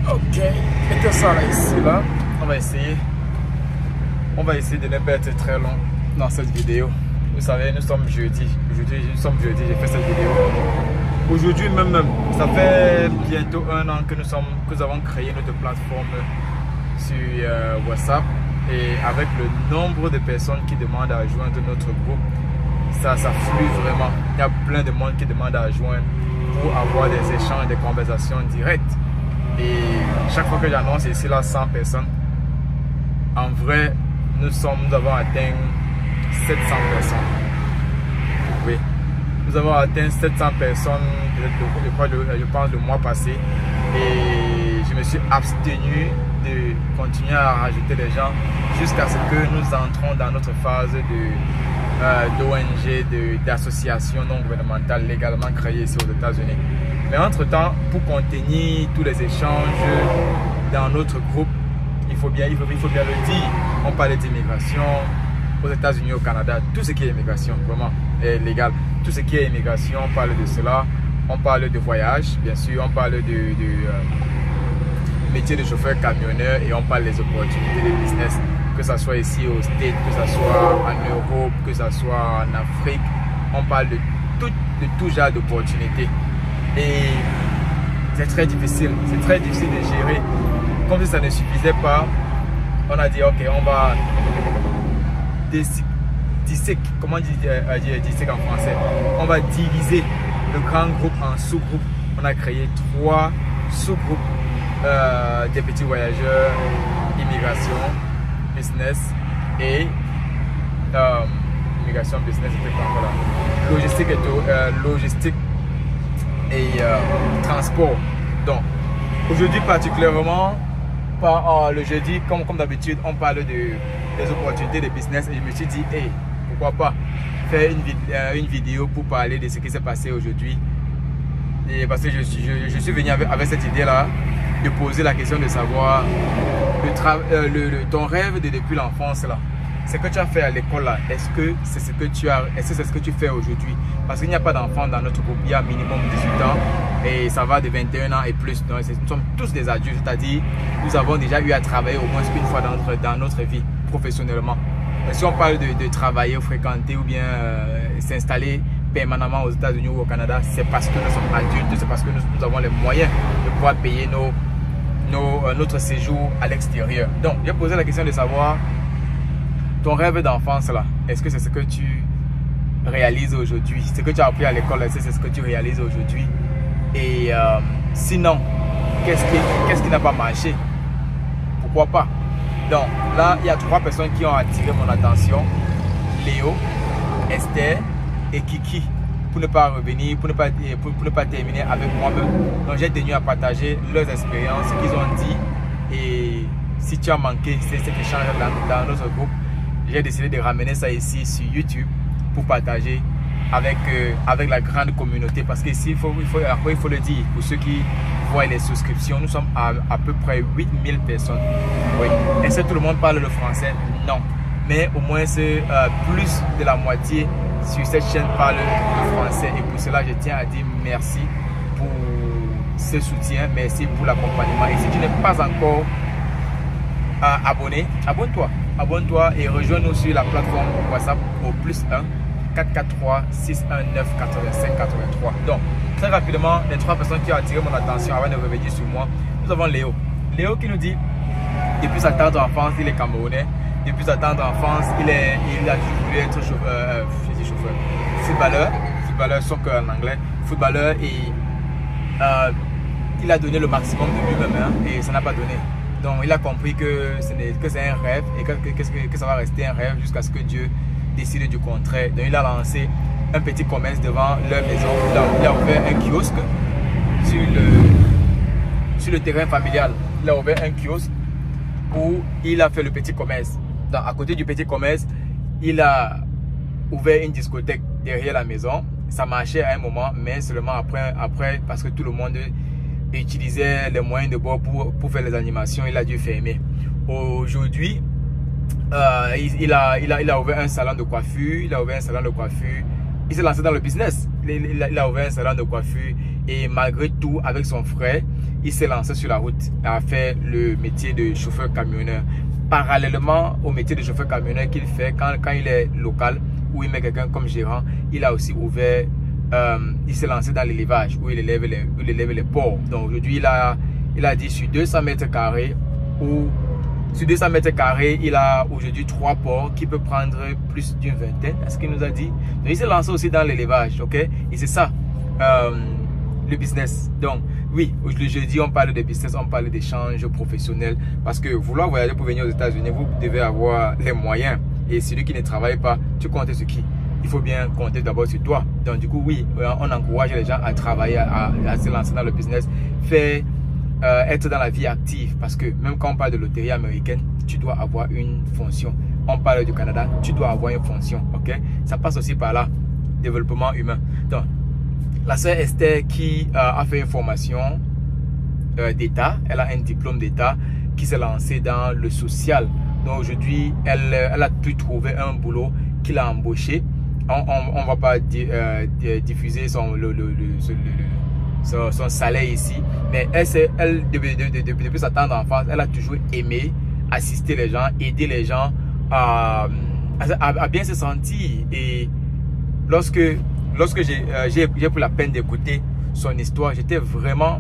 Ok, mettez ça là, ici, là. On va essayer de ne pas être très long dans cette vidéo. Vous savez, nous sommes jeudi. Nous sommes jeudi, j'ai fait cette vidéo. Aujourd'hui même, ça fait bientôt 1 an que nous avons créé notre plateforme sur WhatsApp. Et avec le nombre de personnes qui demandent à joindre notre groupe, ça flue vraiment. Il y a plein de monde qui demande à joindre pour avoir des échanges, des conversations directes. Et chaque fois que j'annonce ici là 100 personnes, en vrai, nous avons atteint 700 personnes. Oui, nous avons atteint 700 personnes, je pense, le mois passé. Et je me suis abstenu de continuer à rajouter des gens jusqu'à ce que nous entrons dans notre phase d'ONG, d'association non gouvernementale légalement créée ici aux États-Unis. Mais entre-temps, pour contenir tous les échanges dans notre groupe, il faut bien le dire, on parle d'immigration aux États-Unis, au Canada, tout ce qui est immigration, vraiment, est légal. Tout ce qui est immigration, on parle de cela. On parle de voyage, bien sûr, on parle de métier de chauffeur camionneur et on parle des opportunités de business, que ce soit ici aux States, que ce soit en Europe, que ce soit en Afrique. On parle de tout genre d'opportunités. Et c'est très difficile de gérer. Comme si ça ne suffisait pas, on a dit ok, on va comment dire disséquer en français, on va diviser le grand groupe en sous-groupes. On a créé 3 sous-groupes des petits voyageurs, immigration, business et immigration, business, logistique et transport. Donc aujourd'hui particulièrement, le jeudi, comme d'habitude, on parle des opportunités de business et je me suis dit, hey, pourquoi pas faire une vidéo pour parler de ce qui s'est passé aujourd'hui. Et parce que je suis venu avec cette idée-là de poser la question de savoir ton rêve depuis l'enfance là. Ce que tu as fait à l'école là, est-ce que c'est ce que tu fais aujourd'hui? Parce qu'il n'y a pas d'enfants dans notre groupe, il y a minimum 18 ans et ça va de 21 ans et plus. Donc nous sommes tous des adultes, c'est-à-dire nous avons déjà eu à travailler au moins une fois dans notre vie professionnellement. Mais si on parle de travailler, fréquenter ou bien s'installer permanemment aux États-Unis ou au Canada, c'est parce que nous sommes adultes, c'est parce que nous avons les moyens de pouvoir payer notre séjour à l'extérieur. Donc, j'ai posé la question de savoir ton rêve d'enfance là, est-ce que c'est ce que tu réalises aujourd'hui? Ce que tu as appris à l'école, est-ce que c'est ce que tu réalises aujourd'hui? Et sinon, qu'est-ce qui n'a pas marché? Pourquoi pas? Donc là, il y a 3 personnes qui ont attiré mon attention. Léo, Esther et Kiki. Pour ne pas revenir, pour ne pas terminer avec moi-même. Donc j'ai tenu à partager leurs expériences, ce qu'ils ont dit. Et si tu as manqué cet échange dans notre groupe, j'ai décidé de ramener ça ici sur YouTube pour partager avec la grande communauté. Parce qu'ici, il faut le dire, pour ceux qui voient les souscriptions, nous sommes à peu près 8000 personnes. Oui. Est-ce que tout le monde parle le français? Non. Mais au moins, plus de la moitié sur cette chaîne parle le français. Et pour cela, je tiens à dire merci pour ce soutien. Merci pour l'accompagnement. Et si tu n'es pas encore abonné, abonne-toi. Abonne-toi et rejoins-nous sur la plateforme WhatsApp au +1 443 619 85 83. Donc, très rapidement, les 3 personnes qui ont attiré mon attention avant de revenir sur moi, nous avons Léo. Léo qui nous dit, depuis sa tendre enfance, il est camerounais. Depuis sa tendre enfance, il a voulu être footballeur, soccer en anglais, footballeur, et il a donné le maximum de lui-même et ça n'a pas donné. Donc il a compris que c'est un rêve et que ça va rester un rêve jusqu'à ce que Dieu décide du contraire. Donc il a lancé un petit commerce devant leur maison. Il a ouvert un kiosque sur le terrain familial. Il a ouvert un kiosque où il a fait le petit commerce. Donc, à côté du petit commerce, il a ouvert une discothèque derrière la maison. Ça marchait à un moment, mais seulement après parce que tout le monde utilisait les moyens de bord pour faire les animations, il a dû fermer. Aujourd'hui, il a ouvert un salon de coiffure. Il s'est lancé dans le business. il a ouvert un salon de coiffure et malgré tout, avec son frère, il s'est lancé sur la route et a fait le métier de chauffeur-camionneur. Parallèlement au métier de chauffeur-camionneur qu'il fait quand il est local, où il met quelqu'un comme gérant, il a aussi ouvert, il s'est lancé dans l'élevage, où il élève les porcs. Donc aujourd'hui, il a dit sur 200 mètres carrés, sur 200 mètres carrés, il a aujourd'hui 3 porcs qui peut prendre plus d'une vingtaine, est-ce qu'il nous a dit. Donc il s'est lancé aussi dans l'élevage, ok? Et c'est ça, le business. Donc oui, le jeudi, on parle de business, on parle d'échanges professionnels. Parce que vouloir voyager pour venir aux États-Unis, vous devez avoir les moyens. Et celui qui ne travaille pas, tu comptes sur qui? Il faut bien compter d'abord sur toi. Donc du coup, oui, on encourage les gens à travailler, à se lancer dans le business, être dans la vie active. Parce que même quand on parle de loterie américaine, tu dois avoir une fonction. On parle du Canada, tu dois avoir une fonction. Ok? Ça passe aussi par là, développement humain. Donc, la sœur Esther qui a fait une formation d'État, elle a un diplôme d'État qui s'est lancée dans le social. Donc aujourd'hui, elle a pu trouver un boulot qu'il a embauché. On ne va pas diffuser son salaire ici, mais elle depuis sa tendre enfance, elle a toujours aimé assister les gens, aider les gens à bien se sentir. Et lorsque j'ai pris la peine d'écouter son histoire, j'étais vraiment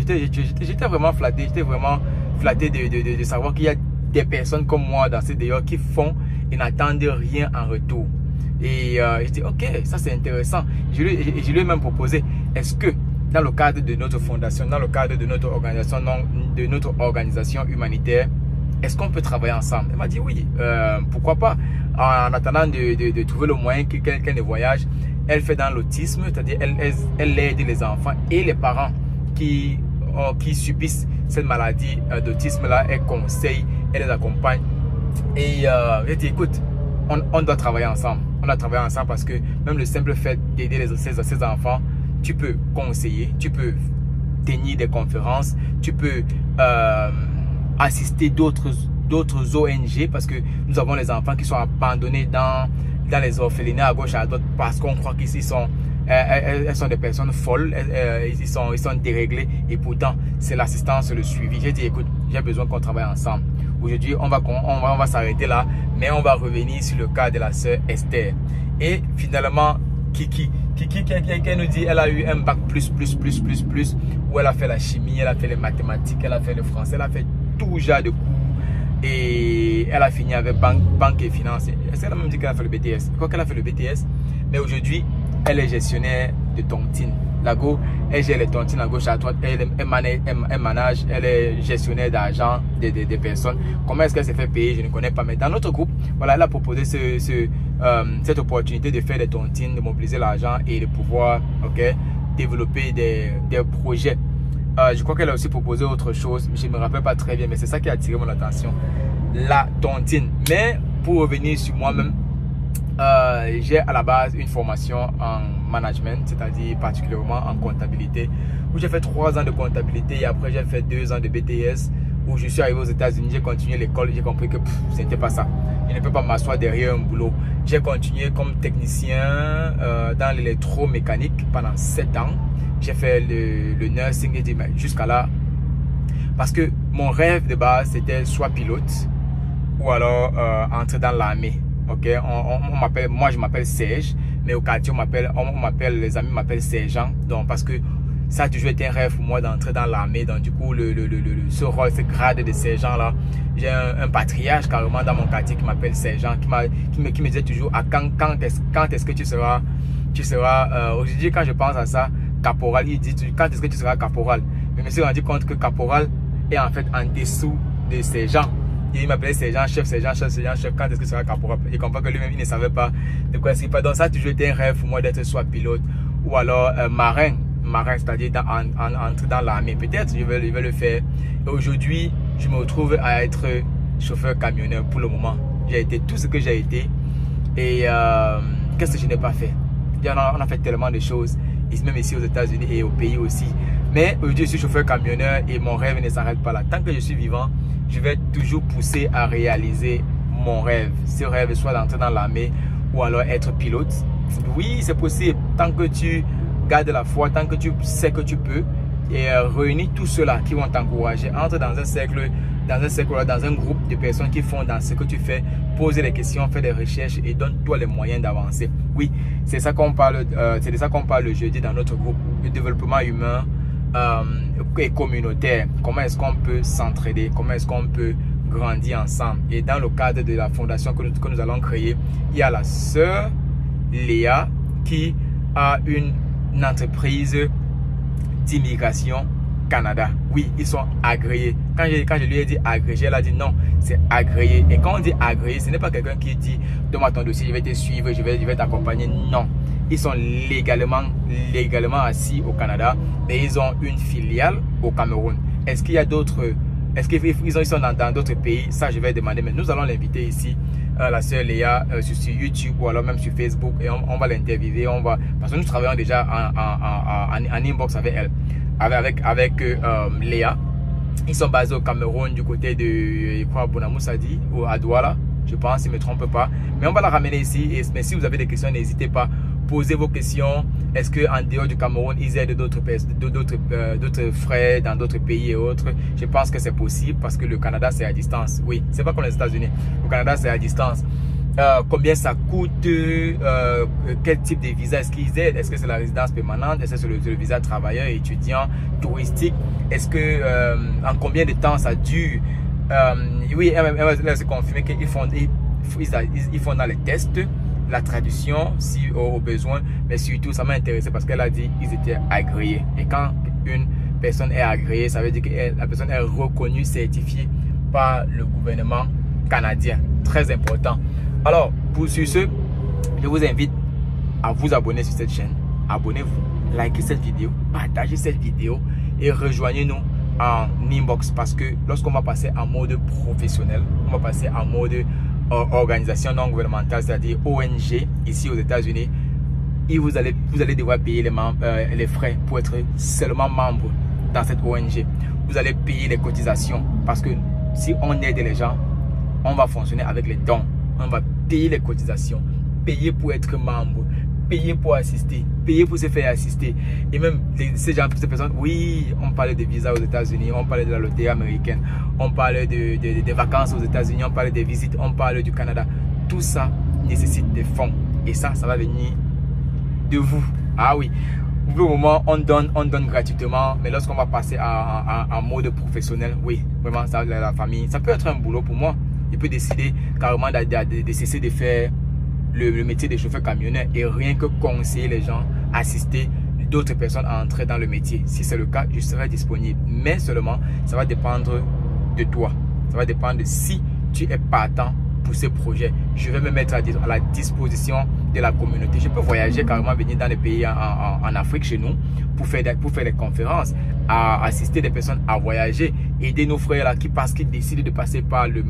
flatté. J'étais vraiment flatté de savoir qu'il y a des personnes comme moi dans ces dehors qui font et n'attendent rien en retour. Et j'ai dit, ok, ça c'est intéressant. Je lui ai même proposé, est-ce que dans le cadre de notre fondation, dans le cadre de notre organisation humanitaire, est-ce qu'on peut travailler ensemble? Elle m'a dit oui, pourquoi pas. En attendant de trouver le moyen qu'elle ne voyage, elle fait dans l'autisme, c'est-à-dire elle aide les enfants et les parents qui subissent cette maladie d'autisme-là. Elle conseille, elle les accompagne. Et j'ai dit, écoute, on doit travailler ensemble. On doit travailler ensemble parce que même le simple fait d'aider ces enfants, tu peux conseiller, tu peux tenir des conférences, tu peux assister d'autres ONG parce que nous avons les enfants qui sont abandonnés dans les orphelinats à gauche et à droite parce qu'on croit qu'ici elles sont des personnes folles, ils sont déréglés et pourtant c'est l'assistance, le suivi. J'ai dit écoute, j'ai besoin qu'on travaille ensemble. Aujourd'hui on va s'arrêter là, mais on va revenir sur le cas de la sœur Esther. Et finalement Kiki nous dit elle a eu un bac plus où elle a fait la chimie, elle a fait les mathématiques, elle a fait le français, elle a fait tout genre de cours. Et elle a fini avec banque et finance. Elle a même dit qu'elle a fait le BTS. Je crois qu'elle a fait le BTS. Mais aujourd'hui, elle est gestionnaire de tontines. Lago, elle gère les tontines à gauche à droite. Elle manage, elle est gestionnaire d'argent des personnes. Comment est-ce qu'elle s'est fait payer? Je ne connais pas. Mais dans notre groupe, voilà, elle a proposé cette opportunité de faire des tontines, de mobiliser l'argent et de pouvoir développer des projets. Je crois qu'elle a aussi proposé autre chose, je ne me rappelle pas très bien, mais c'est ça qui a attiré mon attention, la tontine. Mais pour revenir sur moi-même, j'ai à la base une formation en management, c'est-à-dire particulièrement en comptabilité, où j'ai fait 3 ans de comptabilité et après j'ai fait 2 ans de BTS, où je suis arrivé aux États-Unis, j'ai continué l'école, j'ai compris que ce n'était pas ça. Je ne peux pas m'asseoir derrière un boulot. J'ai continué comme technicien dans l'électromécanique pendant 7 ans. J'ai fait le nursing et jusqu'à là. Parce que mon rêve de base, c'était soit pilote ou alors entrer dans l'armée. Okay? Moi, je m'appelle Serge, mais au quartier, les amis m'appellent Sergent. Donc, parce que ça a toujours été un rêve pour moi d'entrer dans l'armée. Donc, du coup, ce rôle, ce grade de sergent là, j'ai un patriarche carrément dans mon quartier qui m'appelle Sergent, qui me disait toujours quand est-ce que tu seras aujourd'hui, quand je pense à ça, caporal, il dit quand est-ce que tu seras caporal. Mais je me suis rendu compte que caporal est en fait en dessous de sergent. Il m'appelait sergent, chef, quand est-ce que tu seras caporal. Il comprend que lui-même il ne savait pas de quoi est-ce qu'il parlait. Donc ça a toujours été un rêve pour moi d'être soit pilote ou alors marin, c'est-à-dire entrer dans l'armée. Peut-être je vais le faire. Et aujourd'hui, je me retrouve à être chauffeur camionneur pour le moment. J'ai été tout ce que j'ai été. Et qu'est-ce que je n'ai pas fait? On a fait tellement de choses, même ici aux États-Unis et au pays aussi. Mais aujourd'hui, je suis chauffeur camionneur et mon rêve ne s'arrête pas là. Tant que je suis vivant, je vais toujours pousser à réaliser mon rêve. Ce rêve soit d'entrer dans l'armée ou alors être pilote. Oui, c'est possible. Tant que tu garde la foi, tant que tu sais que tu peux, et réunis tous ceux-là qui vont t'encourager. Entre dans un cercle, dans un groupe de personnes qui font dans ce que tu fais, poser des questions, faire des recherches et donne-toi les moyens d'avancer. Oui, c'est ça qu'on parle, c'est de ça qu'on parle le jeudi dans notre groupe, le développement humain et communautaire. Comment est-ce qu'on peut s'entraider, comment est-ce qu'on peut grandir ensemble. Et dans le cadre de la fondation que nous allons créer, il y a la sœur Léa qui a une entreprise d'immigration Canada. Oui, ils sont agréés. Quand je lui ai dit agréé, elle a dit non, c'est agréé. Et quand on dit agréé, ce n'est pas quelqu'un qui dit donne-moi ton dossier, je vais te suivre, je vais t'accompagner. Non, ils sont légalement assis au Canada, mais ils ont une filiale au Cameroun. Est-ce qu'il y a d'autres, est-ce qu'ils sont dans d'autres pays? Ça, je vais demander, mais nous allons l'inviter ici, la sœur Léa, sur YouTube ou alors même sur Facebook, et on va l'interviewer, parce que nous travaillons déjà en inbox avec elle. Avec Léa. Ils sont basés au Cameroun du côté de, je crois, Bonamoussadi ou à Douala, je pense, si je ne me trompe pas. Mais on va la ramener ici. Mais si vous avez des questions, n'hésitez pas. Posez vos questions. Est-ce qu'en dehors du Cameroun, ils aident d'autres frères dans d'autres pays et autres? Je pense que c'est possible parce que le Canada, c'est à distance. Oui, c'est pas comme les États-Unis. Au Canada, c'est à distance. Combien ça coûte, quel type de visa est-ce qu'ils aident, est-ce que c'est la résidence permanente, est-ce que c'est le visa travailleur, étudiant, touristique, est-ce que en combien de temps ça dure. Oui, elle va se confirmer qu'ils font dans les tests, la traduction si au besoin, mais surtout ça m'a intéressé parce qu'elle a dit qu'ils étaient agréés. Et quand une personne est agréée, ça veut dire que la personne est reconnue, certifiée par le gouvernement canadien. Très important. Alors, sur ce, je vous invite à vous abonner sur cette chaîne. Abonnez-vous, likez cette vidéo, partagez cette vidéo et rejoignez-nous en inbox parce que lorsqu'on va passer en mode professionnel, on va passer en mode organisation non gouvernementale, c'est-à-dire ONG, ici aux États-Unis, et vous allez devoir payer les frais pour être seulement membre dans cette ONG. Vous allez payer les cotisations parce que si on aide les gens, on va fonctionner avec les dons. On va payer les cotisations, payer pour être membre, payer pour assister, payer pour se faire assister. Et même ces personnes, oui, on parlait de visa aux États-Unis, on parlait de la loterie américaine, on parlait des vacances aux États-Unis, on parlait des visites, on parlait du Canada. Tout ça nécessite des fonds. Et ça va venir de vous. Ah oui. Pour le moment, on donne gratuitement, mais lorsqu'on va passer en mode professionnel, oui, vraiment, ça, la famille, ça peut être un boulot pour moi. Je peux décider carrément de cesser de faire le métier de chauffeur camionneur et rien que conseiller les gens, assister d'autres personnes à entrer dans le métier. Si c'est le cas, je serai disponible. Mais seulement, ça va dépendre de toi. Ça va dépendre de si tu es partant pour ce projet. Je vais me mettre à la disposition de la communauté. Je peux voyager carrément, venir dans les pays en Afrique chez nous pour faire des conférences, à assister des personnes à voyager, aider nos frères là qui décident de passer par le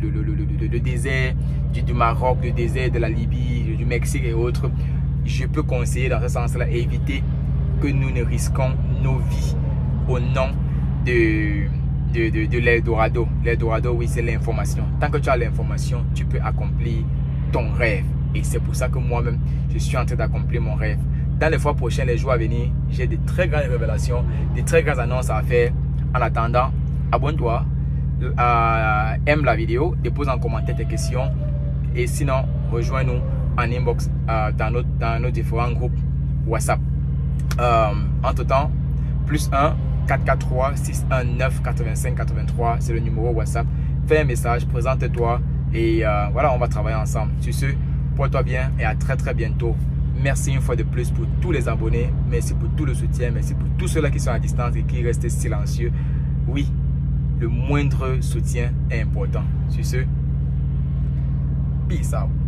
désert du Maroc, le désert de la Libye, du Mexique et autres. Je peux conseiller dans ce sens-là et éviter que nous ne risquons nos vies au nom de l'Eldorado. L'Eldorado, oui, c'est l'information. Tant que tu as l'information, tu peux accomplir ton rêve. Et c'est pour ça que moi-même, je suis en train d'accomplir mon rêve. Dans les fois prochaines, les jours à venir, j'ai de très grandes révélations, de très grandes annonces à faire. En attendant, abonne-toi, aime la vidéo, dépose en commentaire tes questions. Et sinon, rejoins-nous en inbox dans nos différents groupes WhatsApp. Entre-temps, +1 443 619 85 83, c'est le numéro WhatsApp. Fais un message, présente-toi et voilà, on va travailler ensemble. Sur ce, porte-toi bien et à très bientôt. Merci une fois de plus pour tous les abonnés. Merci pour tout le soutien. Merci pour tous ceux-là qui sont à distance et qui restent silencieux. Oui, le moindre soutien est important. Sur ce, peace out.